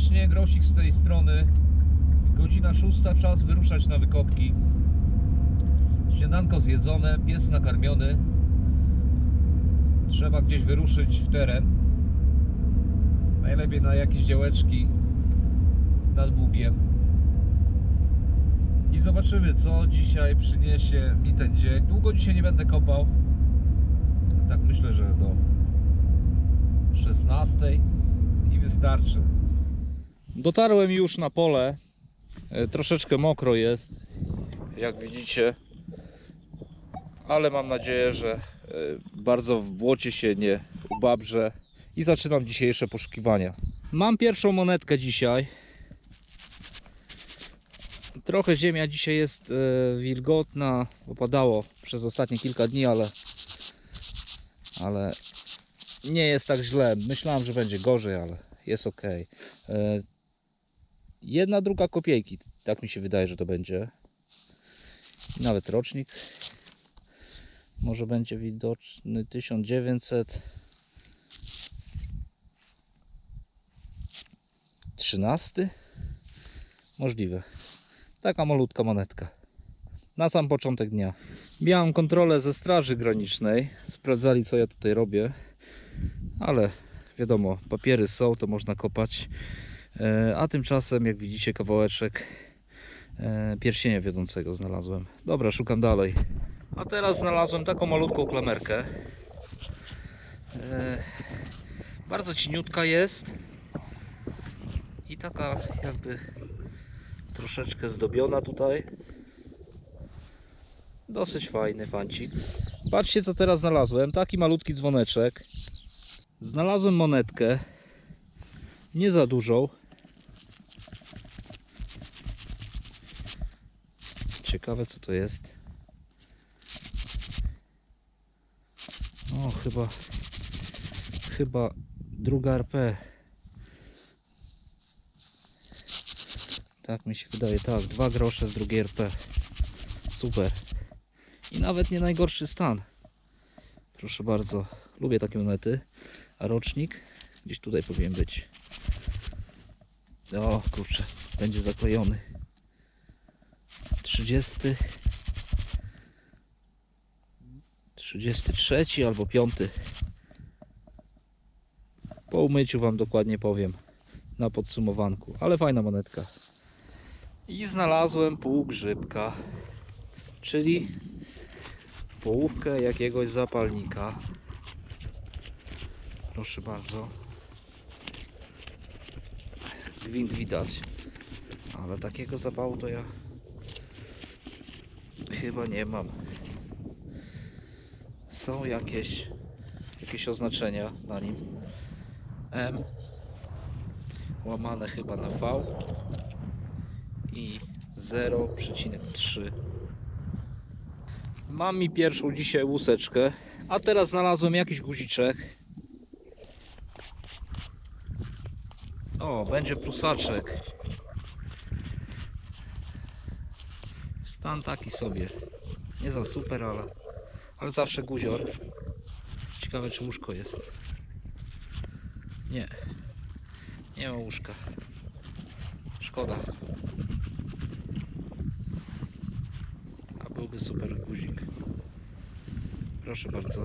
serdecznie, Grosik z tej strony. Godzina 6, czas wyruszać na wykopki. Śniadanko zjedzone, pies nakarmiony. Trzeba gdzieś wyruszyć w teren. Najlepiej na jakieś działeczki nad Bugiem. I zobaczymy, co dzisiaj przyniesie mi ten dzień. Długo dzisiaj nie będę kopał. Tak myślę, że do 16 i wystarczy. Dotarłem już na pole. Troszeczkę mokro jest, jak widzicie, ale mam nadzieję, że bardzo w błocie się nie ubabrze i zaczynam dzisiejsze poszukiwania. Mam pierwszą monetkę dzisiaj. Trochę ziemia dzisiaj jest wilgotna, bo padało przez ostatnie kilka dni, ale nie jest tak źle. Myślałem, że będzie gorzej, ale jest ok. Jedna druga kopiejki, tak mi się wydaje, że to będzie. Nawet rocznik może będzie widoczny, 1913, możliwe. Taka malutka monetka na sam początek dnia. Miałem kontrolę ze Straży Granicznej, sprawdzali, co ja tutaj robię, ale wiadomo, papiery są, to można kopać. A tymczasem, jak widzicie, kawałeczek pierścienia wiodącego znalazłem. Dobra, szukam dalej. A teraz znalazłem taką malutką klamerkę. Bardzo cieniutka jest i taka jakby troszeczkę zdobiona tutaj. Dosyć fajny fancik. Patrzcie, co teraz znalazłem. Taki malutki dzwoneczek. Znalazłem monetkę, nie za dużą. Ciekawe, co to jest. O, chyba druga RP. Tak mi się wydaje, tak, 2 grosze z drugiej RP. Super. I nawet nie najgorszy stan. Proszę bardzo, lubię takie monety. A rocznik gdzieś tutaj powinien być. O kurczę, będzie zaklejony. 33 albo 5. Po umyciu wam dokładnie powiem na podsumowanku, ale fajna monetka. I znalazłem półgrzybka, czyli połówkę jakiegoś zapalnika. Proszę bardzo. Gwint widać, ale takiego zapału to ja chyba nie mam. Są jakieś oznaczenia na nim. M łamane chyba na V i 0,3. Mam mi pierwszą dzisiaj łuseczkę, a teraz znalazłem jakiś guziczek. O, będzie prusaczek. Stan taki sobie. Nie za super, ale zawsze guzior. Ciekawe, czy łóżko jest. Nie ma łóżka. Szkoda. A byłby super guzik. Proszę bardzo.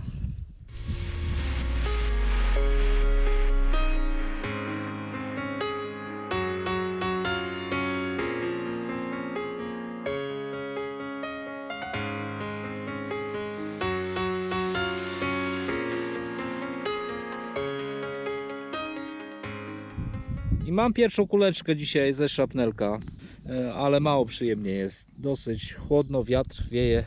I mam pierwszą kuleczkę dzisiaj ze szrapnelka, ale mało przyjemnie jest. Dosyć chłodno, wiatr wieje,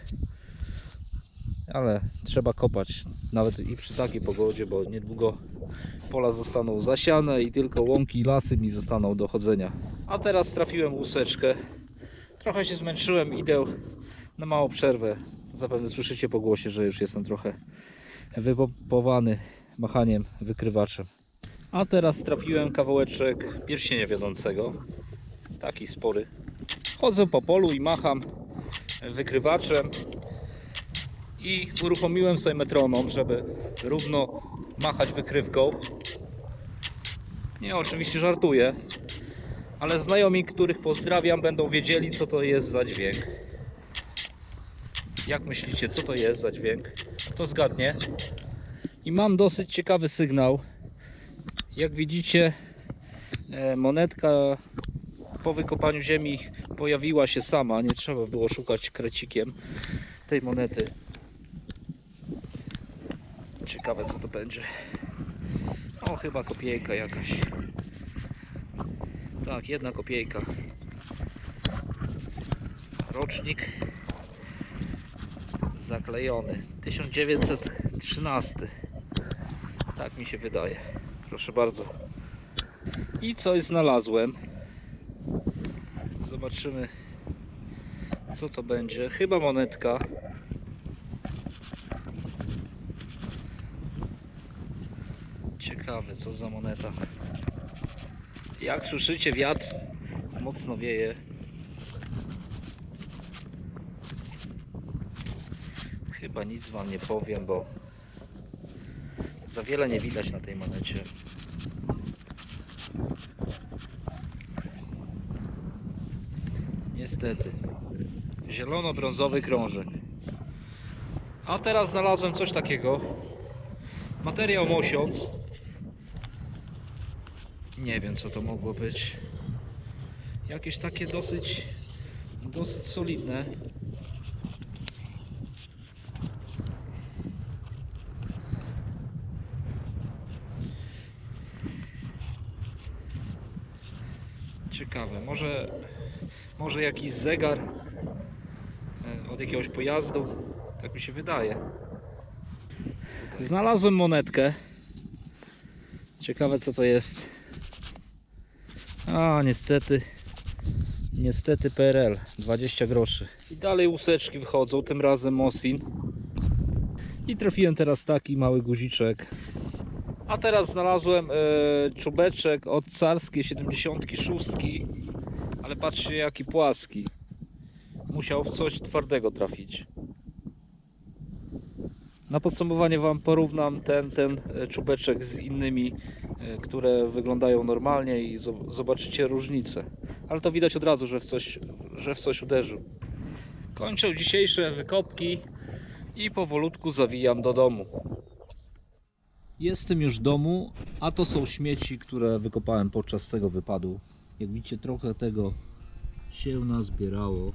ale trzeba kopać nawet i przy takiej pogodzie, bo niedługo pola zostaną zasiane i tylko łąki i lasy mi zostaną do chodzenia. A teraz trafiłem łuseczkę. Trochę się zmęczyłem, idę na małą przerwę. Zapewne słyszycie po głosie, że już jestem trochę wypompowany machaniem wykrywaczem. A teraz trafiłem kawałeczek pierścienia wiodącego. Taki spory. Chodzę po polu i macham wykrywaczem. I uruchomiłem sobie metronom, żeby równo machać wykrywką. Nie, oczywiście żartuję, ale znajomi, których pozdrawiam, będą wiedzieli, co to jest za dźwięk. Jak myślicie, co to jest za dźwięk? Kto zgadnie? I mam dosyć ciekawy sygnał. Jak widzicie, monetka po wykopaniu ziemi pojawiła się sama. Nie trzeba było szukać krecikiem tej monety. Ciekawe, co to będzie. O, chyba kopiejka jakaś. Tak, 1 kopiejka. Rocznik zaklejony. 1913. Tak mi się wydaje. Proszę bardzo. I coś znalazłem. Zobaczymy, co to będzie. Chyba monetka. Ciekawe, co za moneta. Jak słyszycie, wiatr mocno wieje. Chyba nic wam nie powiem, bo za wiele nie widać na tej monecie. Niestety. Zielono-brązowy krążek. A teraz znalazłem coś takiego. Materiał mosiąc. Nie wiem, co to mogło być. Jakieś takie dosyć solidne. Ciekawe, może jakiś zegar od jakiegoś pojazdu, tak mi się wydaje. Znalazłem monetkę. Ciekawe, co to jest. A, niestety PRL, 20 groszy. I dalej łuseczki wychodzą, tym razem Mosin. I trafiłem teraz taki mały guziczek. A teraz znalazłem czubeczek od carskiej 76, ale patrzcie, jaki płaski. Musiał w coś twardego trafić. Na podsumowanie wam porównam ten czubeczek z innymi, które wyglądają normalnie, i zobaczycie różnicę. Ale to widać od razu, że w coś uderzył. Kończę dzisiejsze wykopki i powolutku zawijam do domu. Jestem już w domu, a to są śmieci, które wykopałem podczas tego wypadu. Jak widzicie, trochę tego się nazbierało.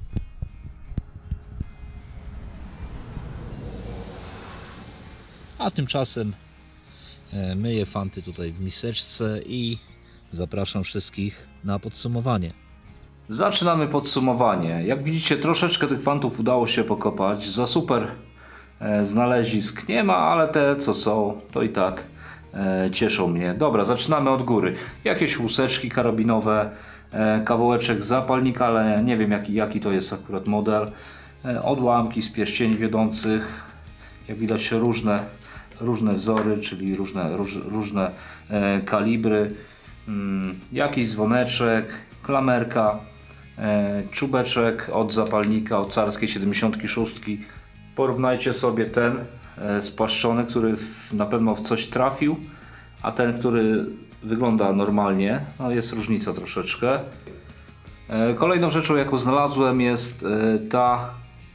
A tymczasem myję fanty tutaj w miseczce i zapraszam wszystkich na podsumowanie. Zaczynamy podsumowanie. Jak widzicie, troszeczkę tych fantów udało się pokopać. Za super znalezisk nie ma, ale te co są, to i tak cieszą mnie. Dobra, zaczynamy od góry. Jakieś łuseczki karabinowe, kawałeczek zapalnika, ale nie wiem jaki to jest akurat model. Odłamki z pierścieni wiodących. Jak widać, różne wzory, czyli różne kalibry. Jakiś dzwoneczek, klamerka, czubeczek od zapalnika, od carskiej 76. Porównajcie sobie ten spłaszczony, który na pewno w coś trafił, a ten, który wygląda normalnie. No, jest różnica troszeczkę. Kolejną rzeczą, jaką znalazłem, jest ta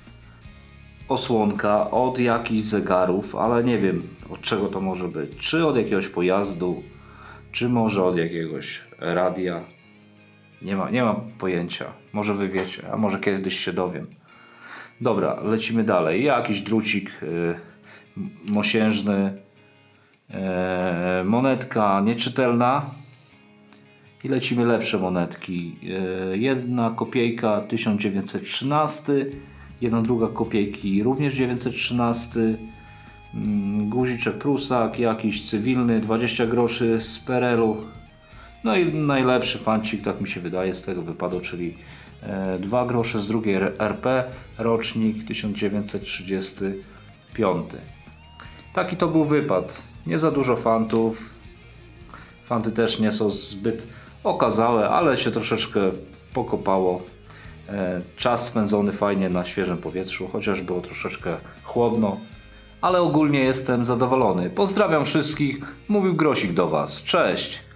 osłonka od jakichś zegarów, ale nie wiem, od czego to może być. Czy od jakiegoś pojazdu, czy może od jakiegoś radia. Nie mam pojęcia. Może wy wiecie, a może kiedyś się dowiem. Dobra, lecimy dalej. Jakiś drucik mosiężny, monetka nieczytelna. I lecimy lepsze monetki. 1 kopiejka 1913, 1 druga kopiejki również 913, guziczek prusak, jakiś cywilny, 20 groszy z PRL-u. No i najlepszy fancik, tak mi się wydaje, z tego wypadu, czyli 2 grosze z drugiej RP, rocznik 1935. Taki to był wypad. Nie za dużo fantów. Fanty też nie są zbyt okazałe, ale się troszeczkę pokopało. Czas spędzony fajnie na świeżym powietrzu, chociaż było troszeczkę chłodno, ale ogólnie jestem zadowolony. Pozdrawiam wszystkich, mówił Grosik do Was. Cześć!